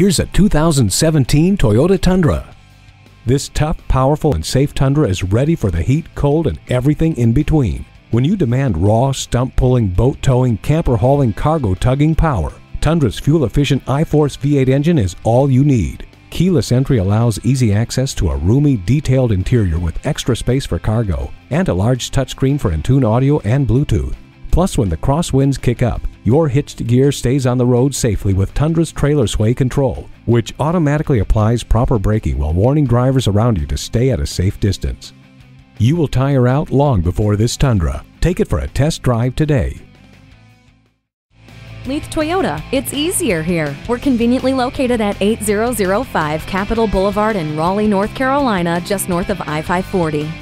Here's a 2017 Toyota Tundra. This tough, powerful, and safe Tundra is ready for the heat, cold, and everything in between. When you demand raw, stump-pulling, boat-towing, camper-hauling, cargo-tugging power, Tundra's fuel-efficient I-Force V8 engine is all you need. Keyless entry allows easy access to a roomy, detailed interior with extra space for cargo and a large touchscreen for in-tune audio and Bluetooth. Plus, when the crosswinds kick up, your hitched gear stays on the road safely with Tundra's trailer sway control, which automatically applies proper braking while warning drivers around you to stay at a safe distance. You will tire out long before this Tundra. Take it for a test drive today. Leith Toyota, it's easier here. We're conveniently located at 8005 Capitol Boulevard in Raleigh, North Carolina, just north of I-540.